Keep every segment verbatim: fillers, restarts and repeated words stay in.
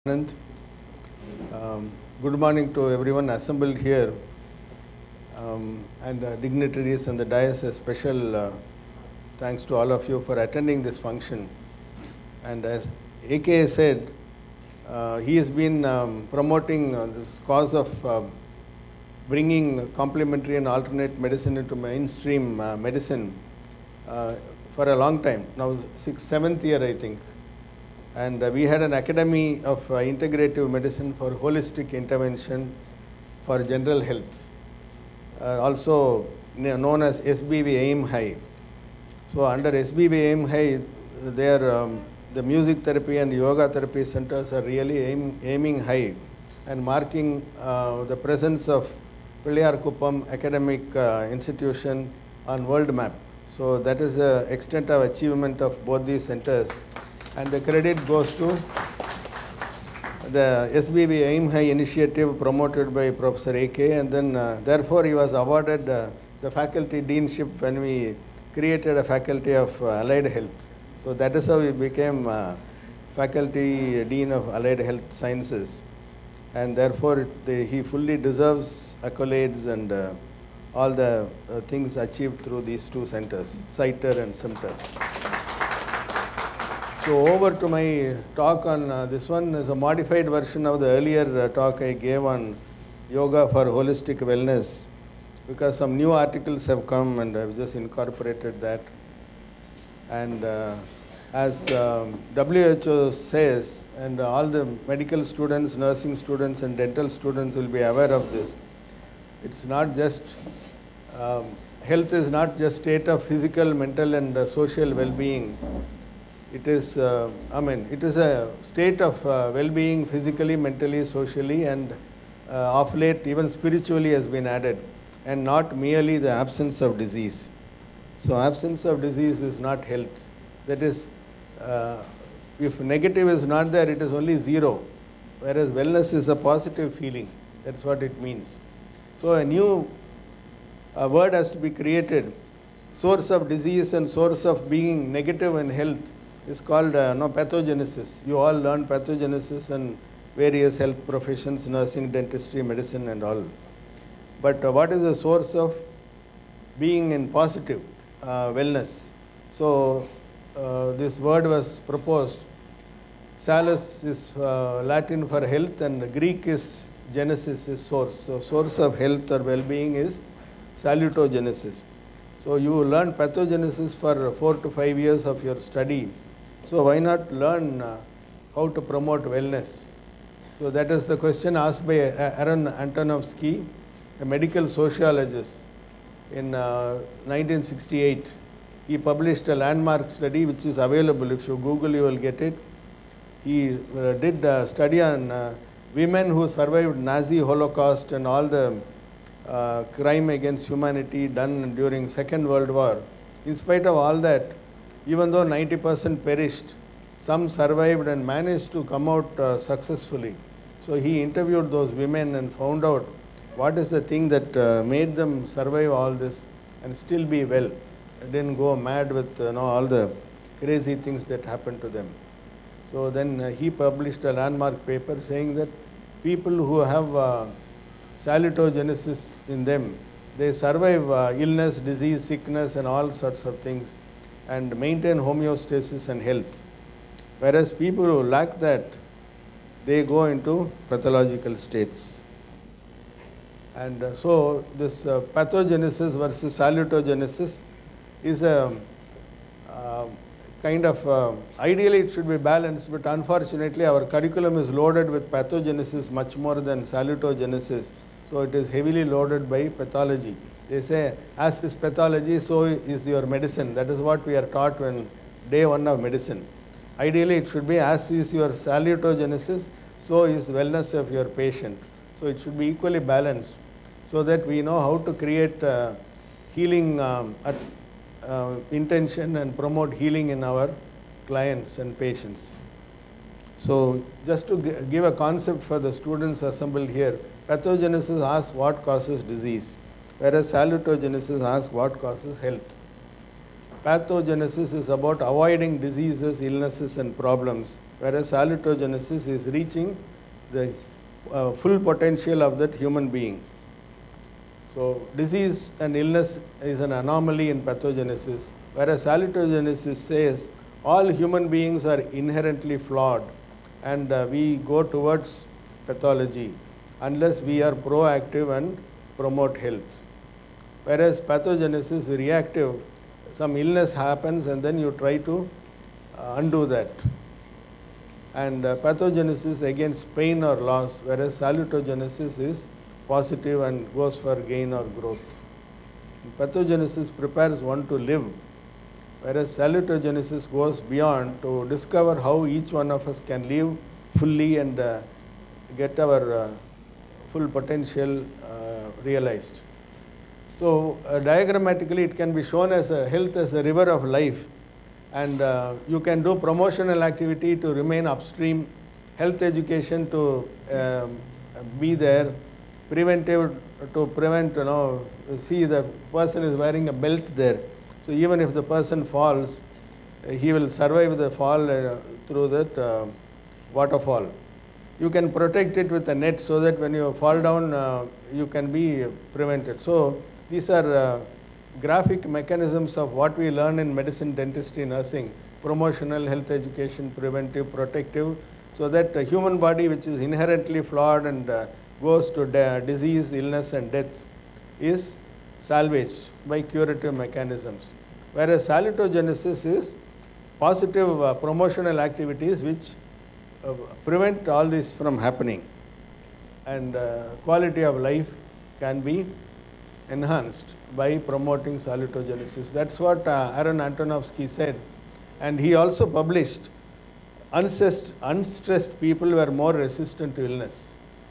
Anand. Um, good morning to everyone assembled here, um, and uh, dignitaries and the dais. A special uh, thanks to all of you for attending this function. And as A K said, uh, he has been um, promoting uh, this cause of uh, bringing complementary and alternate medicine into mainstream uh, medicine uh, for a long time, now sixth, seventh year I think. And uh, we had an academy of uh, integrative medicine for holistic intervention for general health, uh, also known as S B V Aim High. So under S B V Aim High, there um, the music therapy and yoga therapy centers are really aim, aiming high and marking uh, the presence of Pillayarkuppam academic uh, institution on world map. So that is the extent of achievement of both these centers. And the credit goes to the S B V Aim High initiative promoted by Professor A K, and then uh, therefore he was awarded uh, the faculty deanship when we created a faculty of uh, allied health. So that is how he became uh, faculty dean of allied health sciences, and therefore it, the, he fully deserves accolades and uh, all the uh, things achieved through these two centers, CITER and CIMTER. So over to my talk on uh, this one is a modified version of the earlier uh, talk I gave on yoga for holistic wellness, because some new articles have come and I've just incorporated that. And uh, as um, W H O says, and all the medical students, nursing students and dental students will be aware of this, it's not just, um, health is not just state of physical, mental and uh, social well-being. It is, uh, I mean, it is a state of uh, well-being physically, mentally, socially, and uh, of late even spiritually has been added, and not merely the absence of disease. So absence of disease is not health. That is, uh, if negative is not there, it is only zero, whereas wellness is a positive feeling. That's what it means. So a new uh, word has to be created. Source of disease and source of being negative in health is called uh, no, pathogenesis. You all learn pathogenesis and various health professions, nursing, dentistry, medicine and all. But uh, what is the source of being in positive uh, wellness? So uh, this word was proposed. Salus is uh, Latin for health and Greek is genesis, is source. So source of health or well-being is salutogenesis. So you learn pathogenesis for four to five years of your study. So why not learn uh, how to promote wellness? So that is the question asked by Aaron Antonovsky, a medical sociologist, in uh, nineteen sixty-eight. He published a landmark study which is available. If you Google, you will get it. He uh, did a study on uh, women who survived Nazi Holocaust and all the uh, crime against humanity done during Second World War. In spite of all that, even though ninety percent perished, some survived and managed to come out uh, successfully. So he interviewed those women and found out what is the thing that uh, made them survive all this and still be well. They didn't go mad with uh, you know, all the crazy things that happened to them. So then uh, he published a landmark paper saying that people who have uh, salutogenesis in them, they survive uh, illness, disease, sickness and all sorts of things, and maintain homeostasis and health. Whereas people who lack that, they go into pathological states. And uh, so this uh, pathogenesis versus salutogenesis is a uh, kind of, uh, ideally it should be balanced, but unfortunately our curriculum is loaded with pathogenesis much more than salutogenesis. So it is heavily loaded by pathology. They say, as is pathology, so is your medicine. That is what we are taught when day one of medicine. Ideally, it should be, as is your salutogenesis, so is wellness of your patient. So it should be equally balanced, so that we know how to create uh, healing um, at, uh, intention and promote healing in our clients and patients. So just to give a concept for the students assembled here, pathogenesis asks what causes disease, whereas salutogenesis asks what causes health. Pathogenesis is about avoiding diseases, illnesses and problems, whereas salutogenesis is reaching the uh, full potential of that human being. So disease and illness is an anomaly in pathogenesis, whereas salutogenesis says all human beings are inherently flawed and uh, we go towards pathology unless we are proactive and promote health. Whereas pathogenesis is reactive, some illness happens and then you try to uh, undo that. And uh, pathogenesis against pain or loss, whereas salutogenesis is positive and goes for gain or growth. Pathogenesis prepares one to live, whereas salutogenesis goes beyond to discover how each one of us can live fully and uh, get our uh, full potential uh, realized. So uh, diagrammatically it can be shown as a health as a river of life, and uh, you can do promotional activity to remain upstream, health education to um, be there, preventive to prevent, you know, see the person is wearing a belt there. So even if the person falls, uh, he will survive the fall uh, through that uh, waterfall. You can protect it with a net so that when you fall down, uh, you can be prevented. So these are uh, graphic mechanisms of what we learn in medicine, dentistry, nursing, promotional, health education, preventive, protective, so that the human body, which is inherently flawed and uh, goes to disease, illness and death, is salvaged by curative mechanisms. Whereas salutogenesis is positive uh, promotional activities which uh, prevent all this from happening, and uh, quality of life can be enhanced by promoting salutogenesis. That's what uh, Aaron Antonovsky said, and he also published unstressed, unstressed people were more resistant to illness.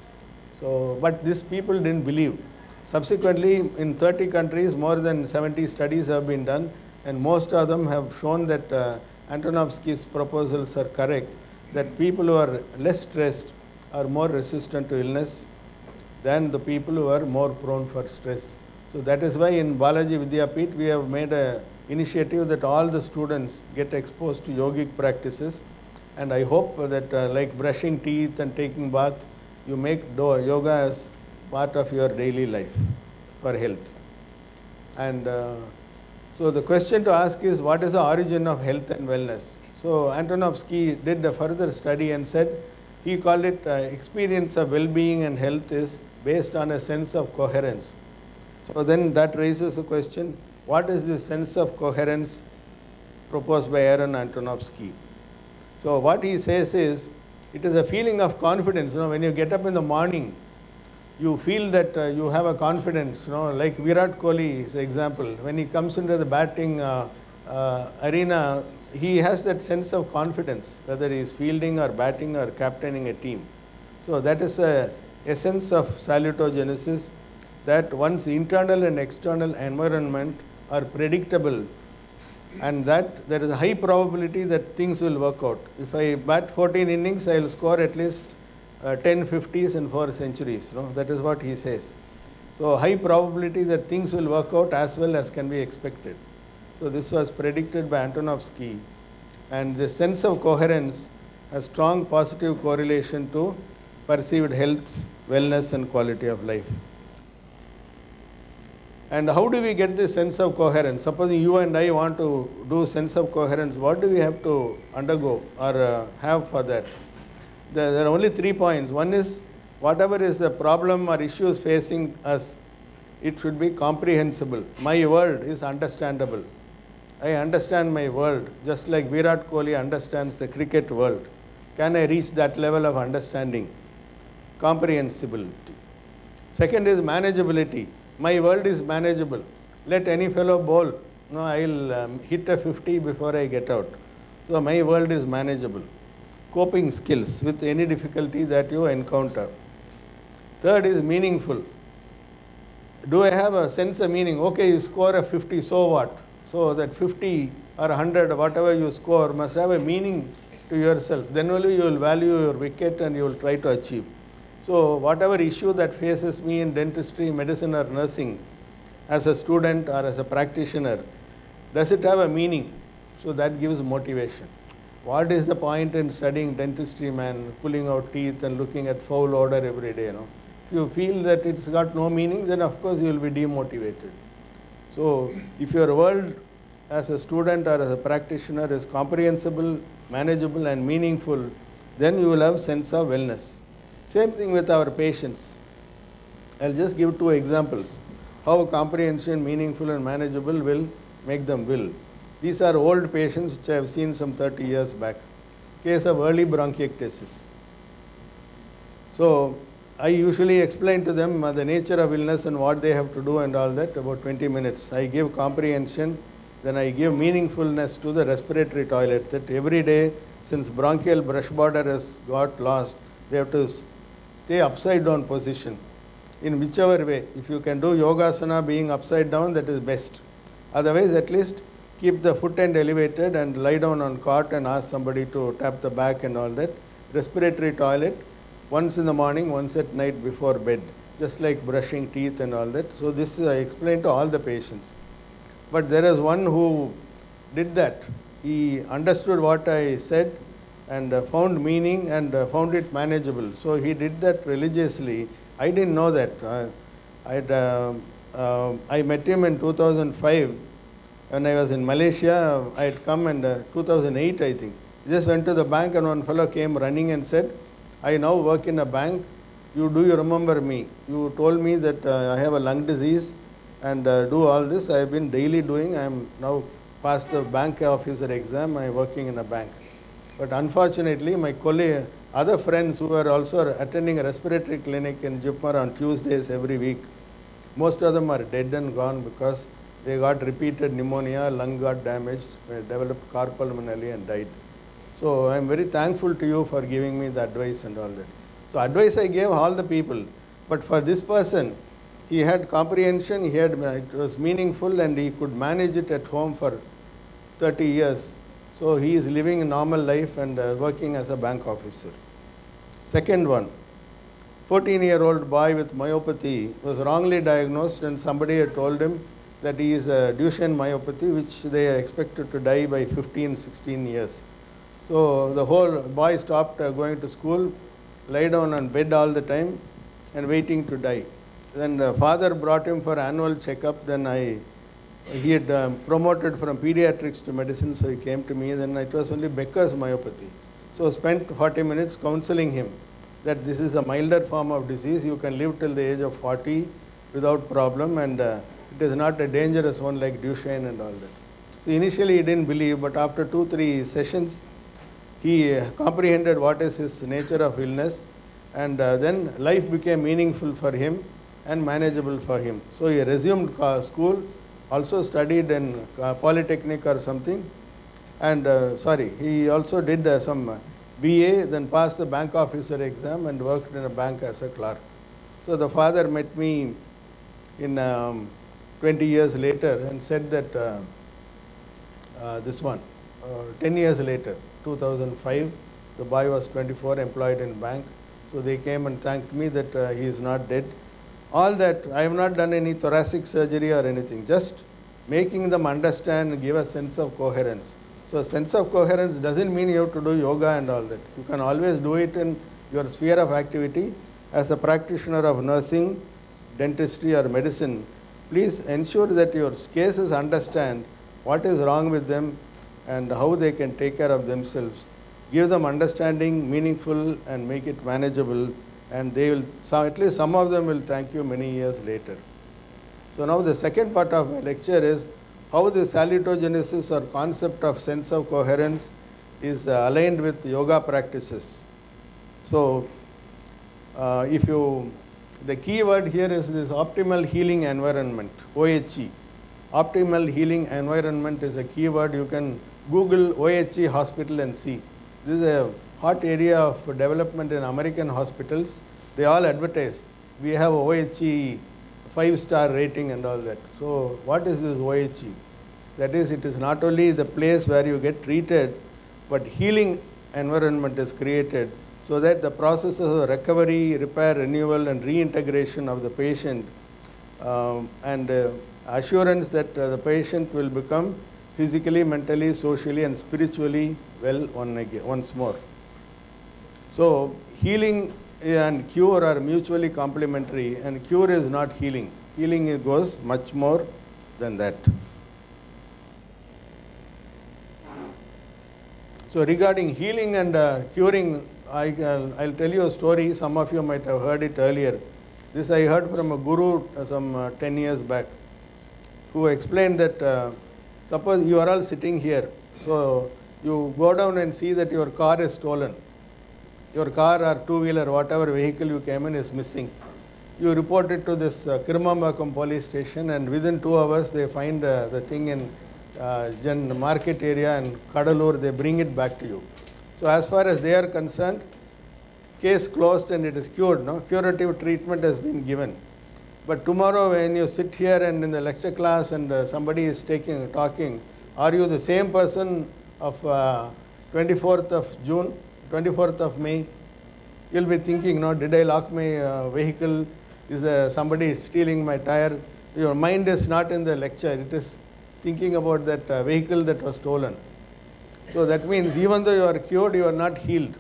So, but these people didn't believe. Subsequently, in thirty countries, more than seventy studies have been done, and most of them have shown that uh, Antonovsky's proposals are correct, that people who are less stressed are more resistant to illness than the people who are more prone for stress. So that is why in Balaji Vidyapeeth we have made an initiative that all the students get exposed to yogic practices, and I hope that uh, like brushing teeth and taking bath, you make yoga as part of your daily life for health. And uh, so the question to ask is, what is the origin of health and wellness? So Antonovsky did a further study and said, he called it uh, experience of well-being and health is based on a sense of coherence. So then that raises the question, what is the sense of coherence proposed by Aaron Antonovsky? So what he says is, it is a feeling of confidence. You know, when you get up in the morning, you feel that uh, you have a confidence. You know, like Virat Kohli is an example. When he comes into the batting uh, uh, arena, he has that sense of confidence, whether he is fielding or batting or captaining a team. So that is the essence of salutogenesis, that one's internal and external environment are predictable, and that there is a high probability that things will work out. If I bat fourteen innings, I will score at least uh, ten fifties and four centuries. You know, that is what he says. So high probability that things will work out as well as can be expected. So this was predicted by Antonovsky, and the sense of coherence has strong positive correlation to perceived health, wellness and quality of life. And how do we get this sense of coherence? Supposing you and I want to do sense of coherence, what do we have to undergo or uh, have for that? There, there are only three points. One is, whatever is the problem or issues facing us, it should be comprehensible. My world is understandable. I understand my world, just like Virat Kohli understands the cricket world. Can I reach that level of understanding? Comprehensibility. Second is manageability. My world is manageable. Let any fellow bowl. No, I will um, hit a fifty before I get out. So my world is manageable. Coping skills with any difficulty that you encounter. Third is meaningful. Do I have a sense of meaning? Okay, you score a fifty, so what? So that fifty or one hundred, whatever you score, must have a meaning to yourself. Then only you will value your wicket and you will try to achieve. So whatever issue that faces me in dentistry, medicine or nursing, as a student or as a practitioner, does it have a meaning? So that gives motivation. what is the point in studying dentistry, man, pulling out teeth and looking at foul odor every day, you know? If you feel that it's got no meaning, then of course you will be demotivated. So if your world as a student or as a practitioner is comprehensible, manageable and meaningful, then you will have sense of wellness. Same thing with our patients. I'll just give two examples. How comprehension, meaningful and manageable will make them well. These are old patients which I have seen some thirty years back. Case of early bronchiectasis. So I usually explain to them uh, the nature of illness and what they have to do and all that, about twenty minutes. I give comprehension, then I give meaningfulness to the respiratory toilet, that every day, since bronchial brush border has got lost, they have to stay upside down position. In whichever way, if you can do yogasana being upside down, that is best. Otherwise, at least keep the foot end elevated and lie down on cot and ask somebody to tap the back and all that. Respiratory toilet, once in the morning, once at night before bed, just like brushing teeth and all that. So this I explained to all the patients. But there is one who did that. He understood what I said and uh, found meaning and uh, found it manageable. So he did that religiously. I didn't know that. Uh, I'd, uh, uh, I met him in two thousand five. When I was in Malaysia. I had come in uh, two thousand eight, I think. Just went to the bank and one fellow came running and said, I now work in a bank. You do you remember me? You told me that uh, I have a lung disease and uh, do all this. I have been daily doing. I am now past the bank officer exam. I am working in a bank. But unfortunately, my colleague, other friends who were also attending a respiratory clinic in Jipmar on Tuesdays every week, most of them are dead and gone because they got repeated pneumonia, lung got damaged, developed carpulmonally and died. So I am very thankful to you for giving me the advice and all that. So advice I gave all the people, but for this person, he had comprehension, he had, it was meaningful and he could manage it at home for thirty years. So he is living a normal life and uh, working as a bank officer. Second one, fourteen year old boy with myopathy was wrongly diagnosed and somebody had told him that he is a Duchenne myopathy, which they are expected to die by fifteen, sixteen years. So the whole boy stopped uh, going to school, lay down on bed all the time and waiting to die. Then the father brought him for annual checkup. Then I, he had um, promoted from pediatrics to medicine, so he came to me. Then it was only Becker's myopathy. So spent forty minutes counseling him that this is a milder form of disease. You can live till the age of forty without problem, and uh, it is not a dangerous one like Duchenne and all that. So initially he didn't believe, but after two, three sessions, he uh, comprehended what is his nature of illness, and uh, then life became meaningful for him and manageable for him. So he resumed uh, school, also studied in uh, Polytechnic or something, and uh, sorry, he also did uh, some B A, then passed the bank officer exam and worked in a bank as a clerk. So the father met me in um, twenty years later and said that uh, uh, this one, uh, ten years later, two thousand five, the boy was twenty-four, employed in bank. So they came and thanked me that uh, he is not dead. All that, I have not done any thoracic surgery or anything, just making them understand and give a sense of coherence. So a sense of coherence doesn't mean you have to do yoga and all that. You can always do it in your sphere of activity. As a practitioner of nursing, dentistry or medicine, please ensure that your cases understand what is wrong with them and how they can take care of themselves. Give them understanding, meaningful, and make it manageable, and they will, so at least some of them will thank you many years later. So now the second part of my lecture is how the salutogenesis or concept of sense of coherence is uh, aligned with yoga practices. So uh, if you, the key word here is this optimal healing environment, O H E. Optimal healing environment is a key word. You can Google O H E hospital and see. This is a hot area of development in American hospitals. They all advertise, we have O H E five star rating and all that. So what is this O H E? That is, it is not only the place where you get treated, but healing environment is created so that the processes of recovery, repair, renewal and reintegration of the patient um, and uh, assurance that uh, the patient will become physically, mentally, socially and spiritually well one again, once more. So healing and cure are mutually complementary, and cure is not healing. Healing goes much more than that. So regarding healing and uh, curing, I, uh, I'll tell you a story. Some of you might have heard it earlier. This I heard from a guru uh, some uh, ten years back, who explained that uh, suppose you are all sitting here. So you go down and see that your car is stolen. Your car or two-wheeler, whatever vehicle you came in, is missing. You report it to this uh, Kirmambakam police station, and within two hours they find uh, the thing in uh, Jan market area and Kadalur. They bring it back to you. So as far as they are concerned, case closed and it is cured. No? Curative treatment has been given. But tomorrow when you sit here and in the lecture class and uh, somebody is taking talking, are you the same person of uh, twenty-fourth of June? twenty-fourth of May, you'll be thinking, no, did I lock my uh, vehicle? Is there somebody stealing my tire? Your mind is not in the lecture. It is thinking about that uh, vehicle that was stolen. So that means even though you are cured, you are not healed.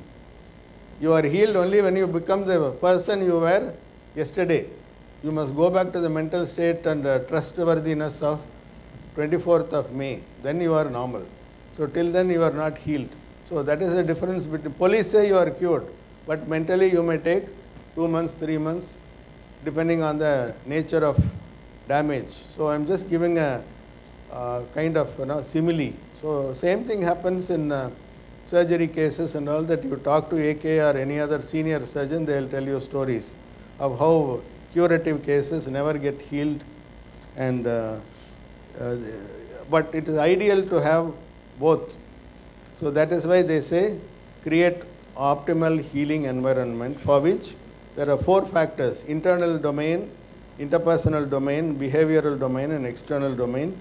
You are healed only when you become the person you were yesterday. You must go back to the mental state and uh, trustworthiness of twenty-fourth of May. Then you are normal. So till then you are not healed. So that is the difference between, police say you are cured, but mentally you may take two months, three months, depending on the nature of damage. So I am just giving a uh, kind of you know, simile. So same thing happens in uh, surgery cases and all, that you talk to A K or any other senior surgeon, they will tell you stories of how curative cases never get healed. And uh, uh, but it is ideal to have both. So that is why they say create optimal healing environment, for which there are four factors: internal domain, interpersonal domain, behavioral domain and external domain.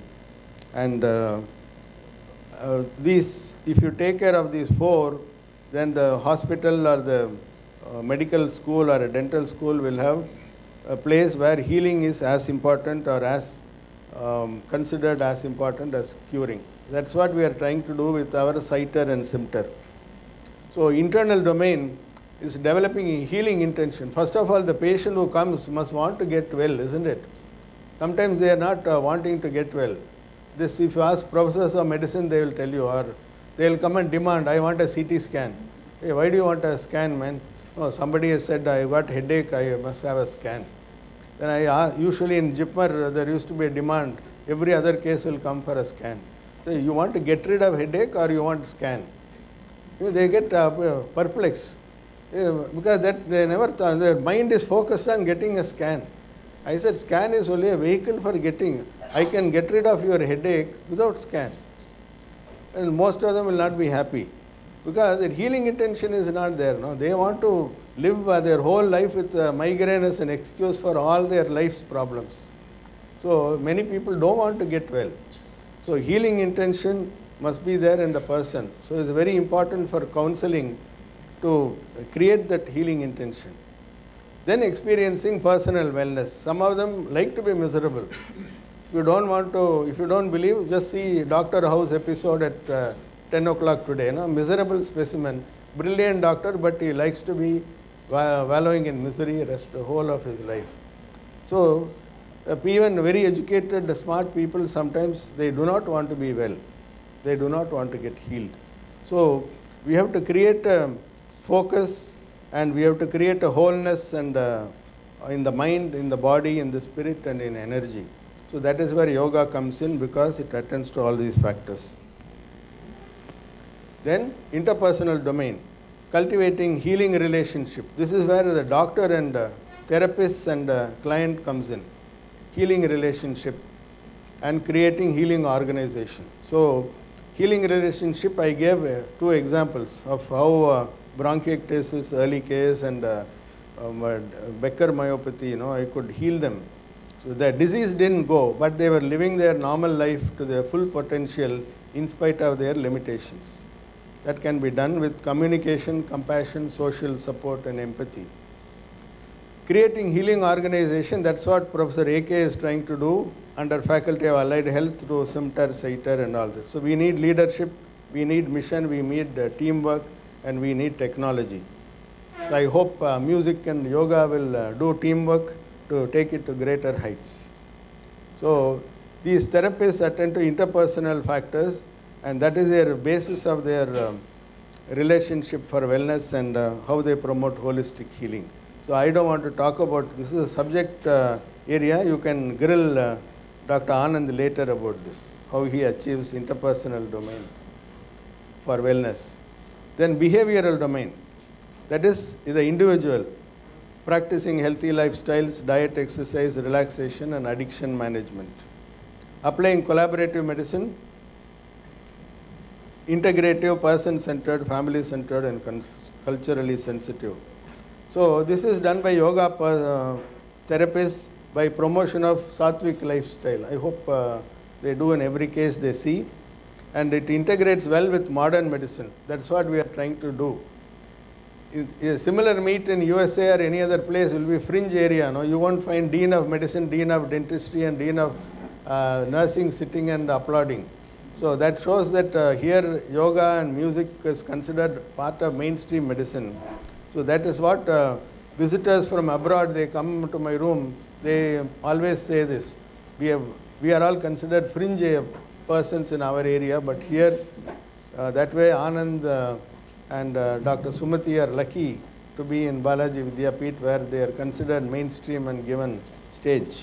And uh, uh, these, if you take care of these four, then the hospital or the uh, medical school or a dental school will have a place where healing is as important or as um, considered as important as curing. That's what we are trying to do with our sighter and sympter. So internal domain is developing a healing intention. First of all, the patient who comes must want to get well, isn't it? Sometimes they are not uh, wanting to get well. This, if you ask professors of medicine, they will tell you, or they will come and demand, I want a C T scan. Hey, why do you want a scan, man? Oh, somebody has said, I got headache, I must have a scan. Then I ask, usually in Jipmer, there used to be a demand, every other case will come for a scan. So you want to get rid of headache or you want to scan? You know, they get uh, perplexed yeah, because that they never thought, their mind is focused on getting a scan. I said scan is only a vehicle for getting. I can get rid of your headache without scan. And most of them will not be happy because their healing intention is not there. No? They want to live uh, their whole life with uh, migraine as an excuse for all their life's problems. So many people don't want to get well. So healing intention must be there in the person. So it's very important for counseling to create that healing intention. Then experiencing personal wellness. Some of them like to be miserable. If you don't want to, if you don't believe, just see Doctor House episode at uh, ten o'clock today. No? Miserable specimen, brilliant doctor, but he likes to be wallowing in misery rest the whole of his life. So Uh, even very educated, smart people, sometimes they do not want to be well. They do not want to get healed. So we have to create a focus, and we have to create a wholeness and uh, in the mind, in the body, in the spirit and in energy. So that is where yoga comes in, because it attends to all these factors. Then interpersonal domain, cultivating healing relationship. This is where the doctor and uh, therapist and uh, client comes in. Healing relationship and creating healing organization. So healing relationship, I gave uh, two examples of how uh, bronchiectasis, early case, and uh, um, uh, Becker myopathy, you know, I could heal them. So the disease didn't go, but they were living their normal life to their full potential in spite of their limitations. That can be done with communication, compassion, social support and empathy. Creating healing organization, that's what Professor A K is trying to do under Faculty of Allied Health through SIMTER, SITER and all this. So we need leadership, we need mission, we need uh, teamwork, and we need technology. So I hope uh, music and yoga will uh, do teamwork to take it to greater heights. So these therapists attend to interpersonal factors, and that is their basis of their um, relationship for wellness and uh, how they promote holistic healing. So I don't want to talk about, this is a subject uh, area. You can grill uh, Doctor Anand later about this, how he achieves interpersonal domain for wellness. Then behavioral domain, that is, is the individual, practicing healthy lifestyles, diet, exercise, relaxation, and addiction management. Applying collaborative medicine, integrative, person-centered, family-centered, and culturally sensitive. So this is done by yoga uh, therapists by promotion of sattvic lifestyle. I hope uh, they do in every case they see. And it integrates well with modern medicine. That's what we are trying to do. A similar meet in U S A or any other place will be fringe area. No? You won't find dean of medicine, dean of dentistry, and dean of uh, nursing sitting and applauding. So that shows that uh, here yoga and music is considered part of mainstream medicine. So that is what uh, visitors from abroad, they come to my room, they always say this. We, have, we are all considered fringe persons in our area, but here, uh, that way Anand uh, and uh, Doctor Sumati are lucky to be in Balaji Vidyapeeth, where they are considered mainstream and given stage.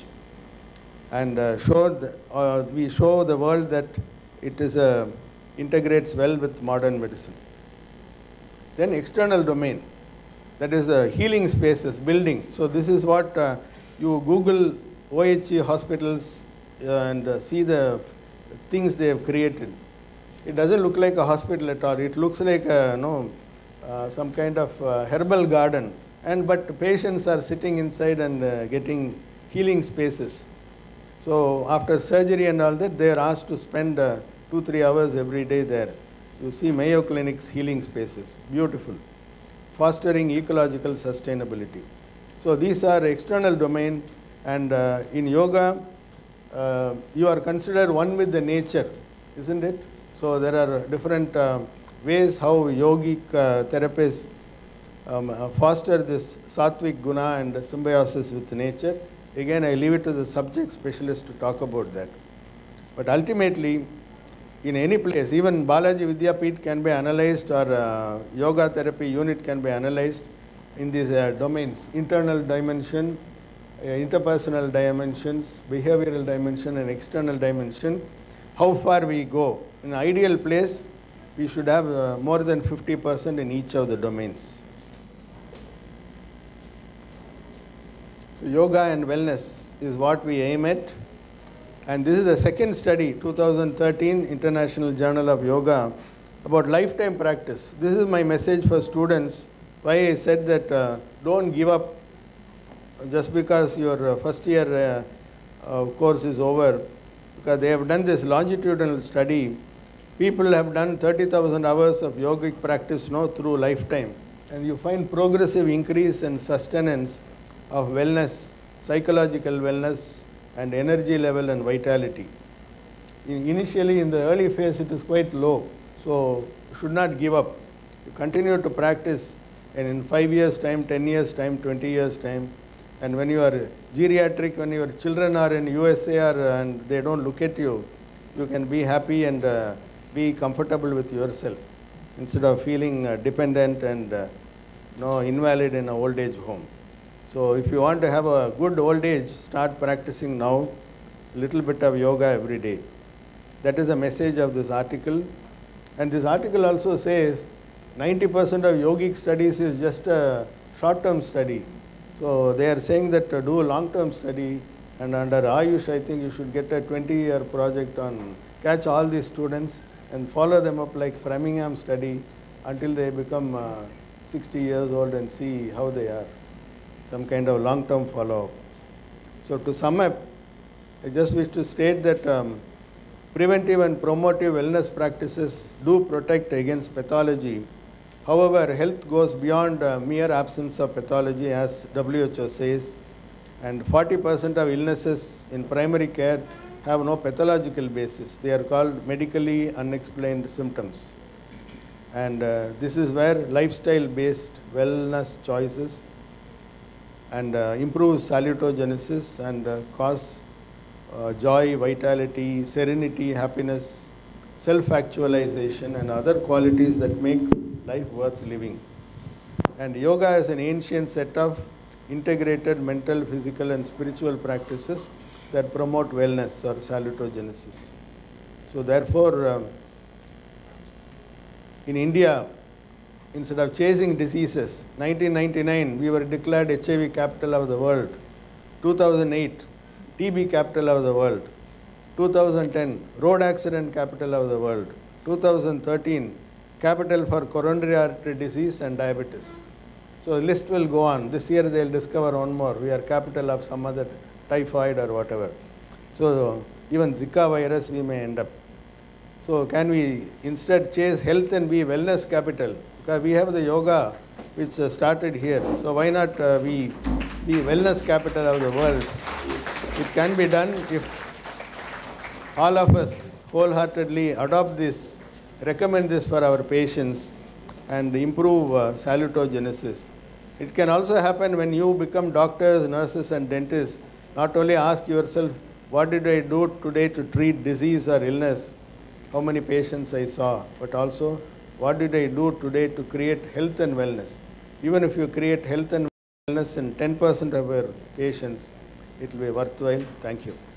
And uh, showed, uh, we show the world that it is a, integrates well with modern medicine. Then external domain, that is the healing spaces, building. So this is what uh, you Google O H E hospitals uh, and uh, see the things they have created. It doesn't look like a hospital at all. It looks like a, you know, uh, some kind of uh, herbal garden. And but patients are sitting inside and uh, getting healing spaces. So after surgery and all that, they are asked to spend uh, two, three hours every day there. You see Mayo Clinic's healing spaces, beautiful. Fostering ecological sustainability. So these are external domain, and uh, in yoga, uh, you are considered one with the nature, isn't it? So there are different uh, ways how yogic uh, therapists um, uh, foster this sattvic guna and symbiosis with nature. Again, I leave it to the subject specialist to talk about that. But ultimately, in any place, even Balaji Vidyapeeth can be analyzed, or uh, yoga therapy unit can be analyzed in these uh, domains: internal dimension, uh, interpersonal dimensions, behavioral dimension, and external dimension. How far we go. In an ideal place, we should have uh, more than fifty percent in each of the domains. So yoga and wellness is what we aim at. And this is the second study, two thousand thirteen International Journal of Yoga, about lifetime practice. This is my message for students, why I said that uh, don't give up just because your uh, first year uh, uh, course is over, because they have done this longitudinal study. People have done thirty thousand hours of yogic practice now through lifetime, and you find progressive increase and sustenance of wellness, psychological wellness, and energy level and vitality. In initially, in the early phase, it is quite low, so you should not give up. You continue to practice, and in five years' time, ten years' time, twenty years' time, and when you are geriatric, when your children are in U S A or, and they don't look at you, you can be happy and uh, be comfortable with yourself instead of feeling uh, dependent and uh, no, invalid in an old age home. So if you want to have a good old age, start practicing now, little bit of yoga every day. That is the message of this article. And this article also says ninety percent of yogic studies is just a short-term study. So they are saying that to do a long-term study, and under AYUSH, I think you should get a twenty-year project on, catch all these students and follow them up like Framingham study until they become uh, sixty years old and see how they are. Some kind of long-term follow-up. So to sum up, I just wish to state that um, preventive and promotive wellness practices do protect against pathology. However, health goes beyond uh, mere absence of pathology, as W H O says, and forty percent of illnesses in primary care have no pathological basis. They are called medically unexplained symptoms. And uh, this is where lifestyle-based wellness choices and uh, improve salutogenesis and uh, cause uh, joy, vitality, serenity, happiness, self-actualization and other qualities that make life worth living. And yoga is an ancient set of integrated mental, physical and spiritual practices that promote wellness or salutogenesis. So therefore, um, in India, instead of chasing diseases, nineteen ninety-nine we were declared H I V capital of the world, two thousand eight T B capital of the world, two thousand ten road accident capital of the world, two thousand thirteen capital for coronary artery disease and diabetes. So the list will go on. This year they will discover one more. We are capital of some other typhoid or whatever. So even Zika virus we may end up. So can we instead chase health and be wellness capital? Because we have the yoga which uh, started here. So why not uh, we be wellness capital of the world? It can be done if all of us wholeheartedly adopt this, recommend this for our patients and improve uh, salutogenesis. It can also happen when you become doctors, nurses and dentists. Not only ask yourself, what did I do today to treat disease or illness? How many patients I saw, but also what did I do today to create health and wellness? Even if you create health and wellness in ten percent of your patients, it will be worthwhile. Thank you.